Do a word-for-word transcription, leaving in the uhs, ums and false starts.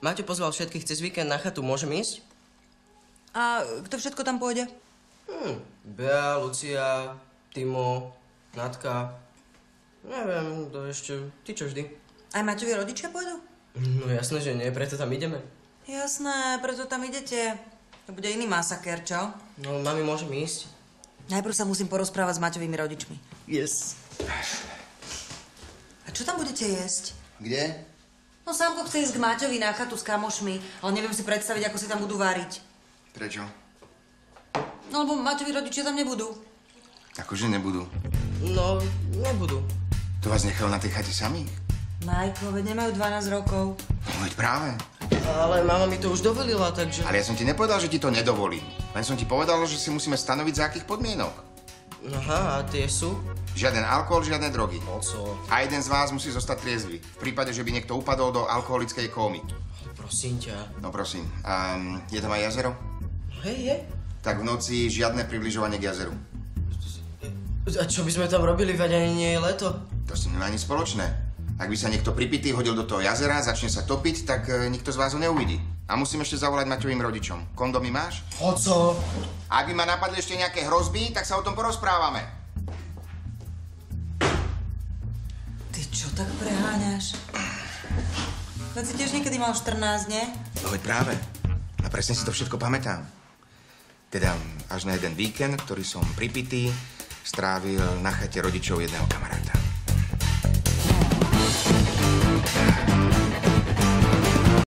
Maťo pozval všetkých cez víkend na chatu, môžem ísť? A kto všetko tam pôjde? Hm, Bea, Lucia, Timo, Natka. Neviem, to ešte, ty čo vždy? Aj Maťovi rodičia pôjdu? No jasné, že nie, preto tam ideme. Jasné, preto tam idete. To bude iný masaker, čo? No, mami, môžem ísť? Najprv sa musím porozprávať s Maťovými rodičmi. Yes. A čo tam budete jesť? Kde? No Sámko chce ísť k Maťovi na chatu s kamošmi, ale neviem si predstaviť, ako si tam budú váriť. Prečo? No, lebo Maťovi rodičia tam nebudú. Akože nebudú. No, nebudú. To vás nechal na tej chate samých? Majko, veď nemajú dvanásť rokov. No veď práve. Ale mama mi to už dovolila, takže... Ale ja som ti nepovedal, že ti to nedovolím. Len som ti povedal, že si musíme stanoviť, za akých podmienok. Aha, a tie sú? Žiaden alkohol, žiadne drogy. Oco. A jeden z vás musí zostať triezvy. V prípade, že by niekto upadol do alkoholickej kómy. Prosím ťa. No prosím. Um, je tam aj jazero? Hej, je. Tak v noci žiadne približovanie k jazeru. A čo by sme tam robili, veď ani nie je leto? To s tým nemá nič spoločné. Ak by sa niekto pripitý hodil do toho jazera, začne sa topiť, tak e, nikto z vás ho neuvidí. A musím ešte zavolať Maťovým rodičom. Kondomy máš? Oco. Ak by ma napadli ešte nejaké hrozby, tak sa o tom porozprávame. Ty čo tak preháňaš? Veď si tiež niekedy mal štrnásť, nie? No veď práve. A presne si to všetko pamätám. Teda až na jeden víkend, ktorý som pripitý, strávil na chate rodičov jedného kamaráta.